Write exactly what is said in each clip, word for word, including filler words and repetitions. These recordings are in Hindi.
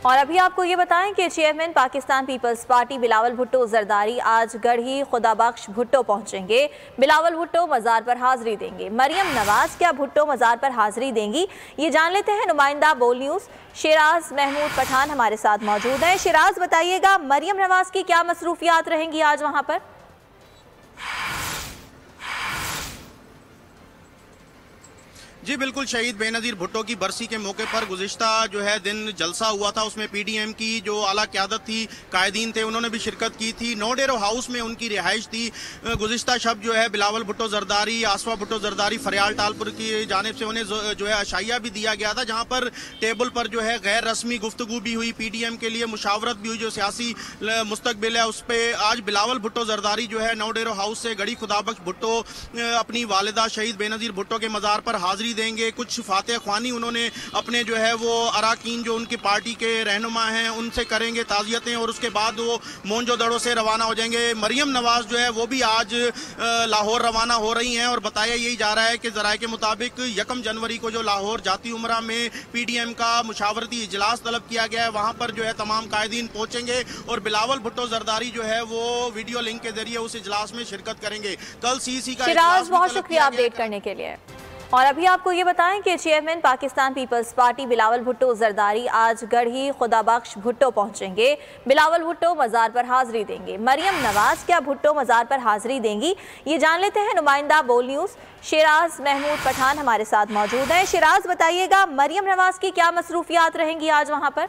और अभी आपको ये बताएं कि chairman Pakistan peoples party Bilawal Bhutto Zardari आज गढ़ी खुदाबख्श भुट्टो पहुंचेंगे। बिलावल भुट्टो मज़ार पर हाजिरी देंगे। मरियम नवाज क्या भुट्टो मज़ार पर हाजिरी देंगी, ये जान लेते हैं। नुमाइंदा बोल न्यूज़ शेराज महमूद पठान हमारे साथ मौजूद है। शेराज, बताइएगा मरियम नवाज की क्या मसरूफियात रहेंगी आज वहाँ पर? जी बिल्कुल, शहीद बेनज़ीर भुट्टो की बरसी के मौके पर गुज़िश्ता जो है दिन जलसा हुआ था। उसमें पीडीएम की जो आला क़यादत थी, कायदीन थे, उन्होंने भी शिरकत की थी। नौडेरो हाउस में उनकी रिहाइश थी। गुज़िश्ता शब जो है बिलावल भुट्टो जरदारी, आसवा भुट्टो जरदारी फरियाल टालपुर की जानिब से उन्हें जो है अशाइया भी दिया गया था, जहाँ पर टेबल पर जो है गैर रस्मी गुफ्तगू भी हुई, पीडीएम के लिए मुशावरत भी हुई। जो सियासी मुस्तकबिल है उस पर आज बिलावल भुट्टो जरदारी जो है नौडेरो हाउस से गढ़ी खुदाबख्श भुट्टो अपनी वालिदा शहीद बेनज़ीर भुट्टो के मज़ार पर हाजिरी देंगे। कुछ फातह ख्वानी उन्होंने अपने जो है वो अराकीन जो उनकी पार्टी के रहनुमा हैं उनसे करेंगे ताज़ियतें, और उसके बाद वो मोंजो दड़ों से रवाना हो जाएंगे। मरियम नवाज जो है वो भी आज लाहौर रवाना हो रही हैं, और बताया यही जा रहा है कि ज़राए के मुताबिक यकम जनवरी को जो लाहौर जाती उमरा में पीडीएम का मुशावरती इजलास तलब किया गया है, वहाँ पर जो है तमाम कायदीन पहुँचेंगे और बिलावल भुट्टो जरदारी जो है वो वीडियो लिंक के जरिए उस इजलास में शिरकत करेंगे। कल सीसी का शिराज, बहुत शुक्रिया अपडेट करने के लिए। और अभी आपको ये बताएं कि chairman Pakistan peoples party Bilawal Bhutto Zardari आज गढ़ी खुदाबख्श भुट्टो पहुंचेंगे। बिलावल भुट्टो मज़ार पर हाजिरी देंगे। मरियम नवाज क्या भुट्टो मज़ार पर हाजिरी देंगी, ये जान लेते हैं। नुमाइंदा बोल न्यूज़ शेराज महमूद पठान हमारे साथ मौजूद है। शेराज, बताइएगा मरियम नवाज की क्या मसरूफियात रहेंगी आज वहाँ पर?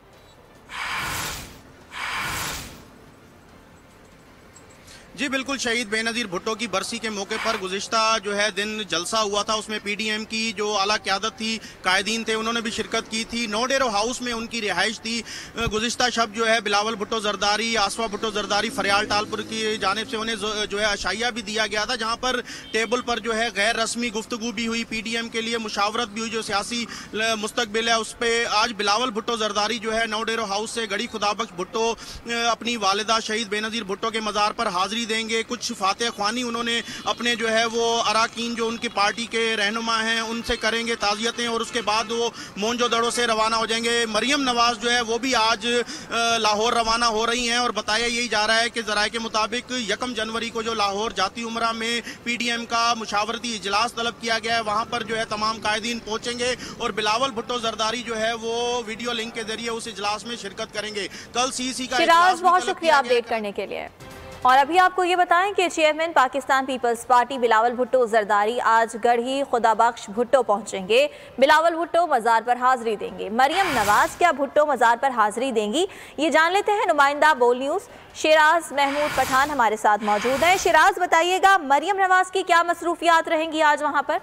जी बिल्कुल, शहीद बेनज़ीर भुट्टो की बरसी के मौके पर गुज़िश्ता जो है दिन जलसा हुआ था। उसमें पीडीएम की जो आला क़यादत थी, कायदीन थे, उन्होंने भी शिरकत की थी। नौडेरो हाउस में उनकी रिहाइश थी। गुज़िश्ता शब जो है बिलावल भुट्टो जरदारी, आसवा भुट्टो जरदारी फरियाल टालपुर की जानिब से उन्हें जो है अशाइया भी दिया गया था, जहाँ पर टेबल पर जो है गैर रस्मी गुफ्तगू भी हुई, पीडीएम के लिए मुशावरत भी हुई। जो सियासी मुस्तकबिल है उस पर आज बिलावल भुट्टो जरदारी जो है नौडेरो हाउस से गढ़ी खुदाबख्श भुट्टो अपनी वालिदा शहीद बेनज़ीर भुट्टो के मज़ार पर हाजिरी देंगे। कुछ फातह ख्वानी उन्होंने अपने जो है वो अराकीन जो उनकी पार्टी के रहनुमा हैं उनसे करेंगे ताज़ियतें, और उसके बाद वो मोंजो दड़ों से रवाना हो जाएंगे। मरियम नवाज जो है वो भी आज लाहौर रवाना हो रही हैं, और बताया यही जा रहा है कि ज़राए के मुताबिक यकम जनवरी को जो लाहौर जाती उमरा में पीडीएम का मुशावरती इजलास तलब किया गया है, वहाँ पर जो है तमाम कायदीन पहुँचेंगे और बिलावल भुट्टो जरदारी जो है वो वीडियो लिंक के जरिए उस इजलास में शिरकत करेंगे। कल सीसी का शिराज, बहुत शुक्रिया अपडेट करने के लिए। और अभी आपको ये बताएं कि chairman Pakistan peoples party Bilawal Bhutto Zardari आज गढ़ी खुदाबख्श भुट्टो पहुंचेंगे। बिलावल भुट्टो मज़ार पर हाजिरी देंगे। मरियम नवाज क्या भुट्टो मज़ार पर हाजिरी देंगी, ये जान लेते हैं। नुमाइंदा बोल न्यूज़ शेराज महमूद पठान हमारे साथ मौजूद है। शेराज, बताइएगा मरियम नवाज की क्या मसरूफियात रहेंगी आज वहाँ पर?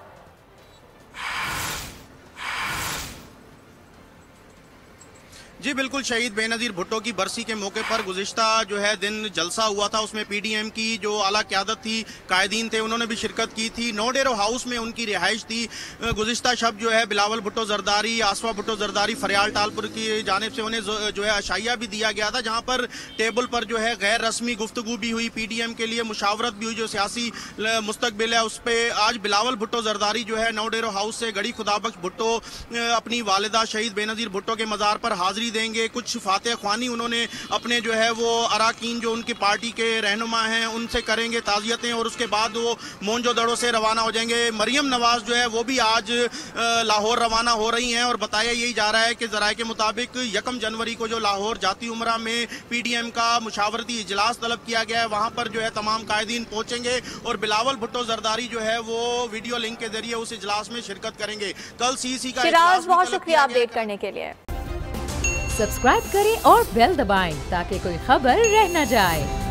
जी बिल्कुल, शहीद बेनज़ीर भुट्टो की बरसी के मौके पर गुज़िश्ता जो है दिन जलसा हुआ था। उसमें पीडीएम की जो आला क़यादत थी, कायदीन थे, उन्होंने भी शिरकत की थी। नौडेरो हाउस में उनकी रिहाइश थी। गुज़िश्ता शब जो है बिलावल भुट्टो जरदारी, आसवा भुट्टो जरदारी फरियाल टालपुर की जानिब से उन्हें जो है अशाइया भी दिया गया था, जहाँ पर टेबल पर जो है गैर रस्मी गुफ्तगू भी हुई, पीडीएम के लिए मुशावरत भी हुई। जो सियासी मुस्तकबिल है उस पर आज बिलावल भुट्टो जरदारी जो है नौडेरो हाउस से गढ़ी खुदाबख्श भुट्टो अपनी वालिदा शहीद बेनज़ीर भुट्टो के मज़ार पर हाजिरी देंगे। कुछ फातह ख्वानी उन्होंने अपने जो है वो अराकीन जो उनकी पार्टी के रहनुमा हैं उनसे करेंगे ताज़ियतें, और उसके बाद वो मोंजो दड़ों से रवाना हो जाएंगे। मरियम नवाज जो है वो भी आज लाहौर रवाना हो रही हैं, और बताया यही जा रहा है कि ज़राए के मुताबिक यकम जनवरी को जो लाहौर जाती उमरा में पीडीएम का मुशावरती इजलास तलब किया गया है, वहाँ पर जो है तमाम कायदीन पहुँचेंगे और बिलावल भुट्टो जरदारी जो है वो वीडियो लिंक के जरिए उस इजलास में शिरकत करेंगे। कल सीसी का शिराज, बहुत शुक्रिया अपडेट करने के लिए। सब्सक्राइब करें और बेल दबाएं ताकि कोई खबर रह न जाए।